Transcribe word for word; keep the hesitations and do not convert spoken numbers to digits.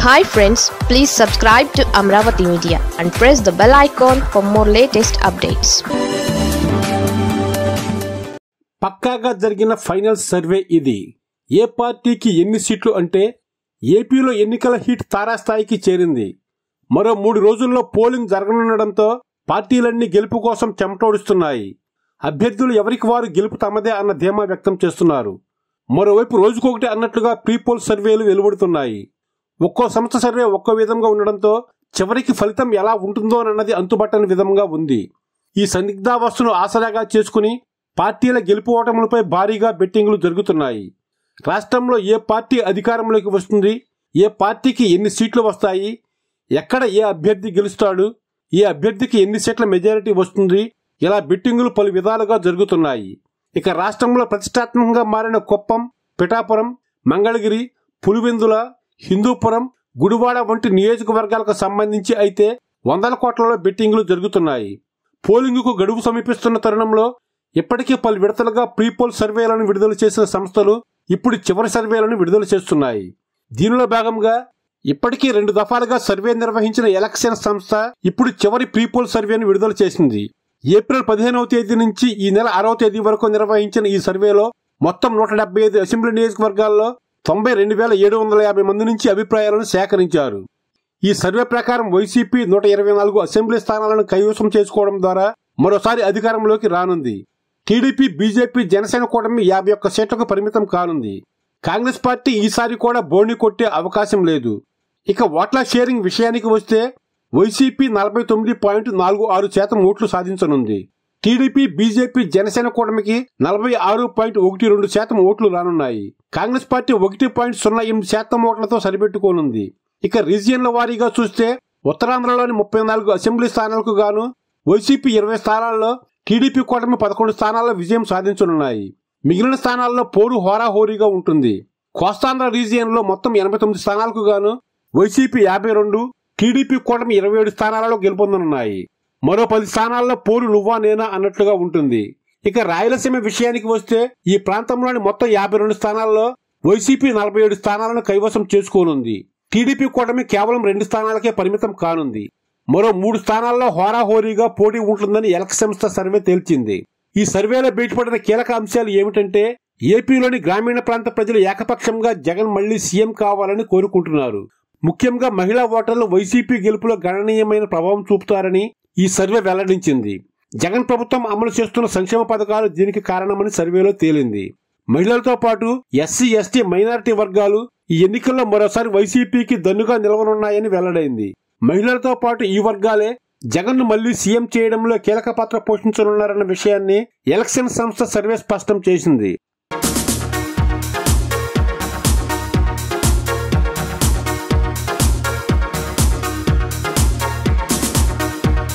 Hi friends, please subscribe to Amravati Media and press the bell icon for more latest updates. పక్కాగా జరిగిన final survey ఇది. ఏ పార్టీకి ఎన్ని సీట్లు అంటే ఏపీలో ఎన్నికల హీట్ తారాస్థాయికి చేరింది. మరో మూడు రోజుల్లో పోలింగ్ జరగనుండడంతో పార్టీలన్నీ గెలుపు కోసం చెమటోడుస్తున్నాయి. అభ్యర్థులు ఎవరికి వారు గెలుపు తమదే అన్న ధీమా వ్యక్తం చేస్తున్నారు. మరోవైపు రోజుకొకటి అన్నట్లుగా ప్రీపోల్ సర్వేలు వెలువడుతున్నాయి. ఒక్కో సంస్థ సర్వే ఒక్కో విధంగా ఉండడంతో చివరికి ఫలితం ఎలా ఉంటుందో అన్నది అంతుబట్టని విధంగా ఉంది. ఈ సందిగ్ధావస్థను ఆసరాగా చేసుకుని పార్టీల గెలుపు ఓటములపై భారీగా బెట్టింగ్లు జరుగుతున్నాయి. రాష్ట్రంలో ఏ పార్టీ అధికారంలోకి వస్తుంది, ఏ పార్టీకి ఎన్ని సీట్లు వస్తాయి, ఎక్కడ ఏ అభ్యర్థి గెలుస్తాడు, ఏ అభ్యర్థికి ఎన్ని సీట్ల మెజారిటీ వస్తుంది, ఇలా బెట్టింగులు పలు విధాలుగా జరుగుతున్నాయి. ఇక రాష్ట్రంలో ప్రతిష్టాత్మకంగా మారిన కుప్పం, పిఠాపురం, మంగళగిరి, పులివెందుల, హిందూపురం, గుడివాడ వంటి నియోజకవర్గాలకు సంబంధించి అయితే వందల కోట్లలో బెట్టింగ్లు జరుగుతున్నాయి. పోలింగుకు గడువు సమీపిస్తున్న తరుణంలో ఇప్పటికే పలు విడతలుగా ప్రీపోల్ సర్వేలను విడుదల చేసిన సంస్థలు ఇప్పుడు చివరి సర్వేలను విడుదల చేస్తున్నాయి. దీనిలో భాగంగా ఇప్పటికీ రెండు దఫాలుగా సర్వే నిర్వహించిన ఎలక్షన్ సంస్థ ఇప్పుడు చివరి ప్రీపోల్ సర్వేను విడుదల చేసింది. ఏప్రిల్ పదిహేనవ తేదీ నుంచి ఈ నెల ఆరవ తేదీ వరకు నిర్వహించిన ఈ సర్వేలో మొత్తం నూట డెబ్బై ఐదు అసెంబ్లీ నియోజకవర్గాల్లో తొంభై రెండు వేల ఏడు వందల యాభై మంది నుంచి అభిప్రాయాలను సేకరించారు. ఈ సర్వే ప్రకారం వైసీపీ నూట ఇరవై నాలుగు అసెంబ్లీ స్థానాలను కైవసం చేసుకోవడం ద్వారా మరోసారి అధికారంలోకి రానుంది. టీడీపీ, బీజేపీ, జనసేన కూటమి యాభై ఒక్క సీట్లకు పరిమితం కానుంది. కాంగ్రెస్ పార్టీ ఈసారి కూడా బోణి కొట్టే అవకాశం లేదు. ఇక ఓట్ల షేరింగ్ విషయానికి వస్తే వైసీపీ నలభై తొమ్మిది పాయింట్ నాలుగు ఆరు శాతం ఓట్లు సాధించనుంది. టీడీపీ, బీజేపీ, జనసేన కూటమికి నలభై ఆరు పాయింట్ ఒకటి రెండు శాతం ఓట్లు రానున్నాయి. కాంగ్రెస్ పార్టీ ఒకటి పాయింట్ సున్నా ఎనిమిది శాతం ఓట్లతో సరిపెట్టుకోనుంది. ఇక రీజియన్ల వారీగా చూస్తే ఉత్తరాంధ్రలోని ముప్పై నాలుగు అసెంబ్లీ స్థానాలకు గాను వైసీపీ ఇరవై స్థానాల్లో, టీడీపీ కూటమి పదకొండు స్థానాల్లో విజయం సాధించనున్నాయి. మిగిలిన స్థానాల్లో పోరు హోరాహోరీగా ఉంటుంది. కోస్తాంధ్ర రీజియన్లో మొత్తం ఎనభై తొమ్మిది స్థానాలకు గాను వైసీపీ యాభై రెండు, టీడీపీ కూటమి ఇరవై ఏడు స్థానాలలో గెలుపొందనున్నాయి. మరో పది స్థానాల్లో పోరు నువ్వా నేనా అన్నట్లుగా ఉంటుంది. ఇక రాయలసీమ విషయానికి వస్తే ఈ ప్రాంతంలోని మొత్తం యాభై రెండు స్థానాల్లో వైసీపీ నలభై ఏడు స్థానాలను కైవసం చేసుకోనుంది. టీడీపీ కూటమి కేవలం రెండు స్థానాలకే పరిమితం కానుంది. మరో మూడు స్థానాల్లో హోరాహోరీగా పోటీ ఉంటుందని ఎలక్షన్ సంస్థ సర్వే తేల్చింది. ఈ సర్వేలో బయటపడిన కీలక అంశాలు ఏమిటంటే ఏపీలోని గ్రామీణ ప్రాంత ప్రజలు ఏకపక్షంగా జగన్ మళ్లీ సీఎం కావాలని కోరుకుంటున్నారు. ముఖ్యంగా మహిళా ఓటర్లు వైసీపీ గెలుపులో గణనీయమైన ప్రభావం చూపుతారని ఈ సర్వే వెల్లడించింది. జగన్ ప్రభుత్వం అమలు చేస్తున్న సంక్షేమ పథకాలు దీనికి కారణమని సర్వేలో తేలింది. మహిళలతో పాటు ఎస్సీ, ఎస్టీ, మైనారిటీ వర్గాలు ఈ ఎన్నికల్లో మరోసారి వైసీపీకి దన్నుగా నిలవనున్నాయని వెల్లడైంది. మహిళలతో పాటు ఈ వర్గాలే జగన్ ను మళ్లీ సీఎం చేయడంలో కీలక పాత్ర పోషించనున్నారన్న విషయాన్ని ఎలక్షన్ సంస్థ సర్వే స్పష్టం చేసింది.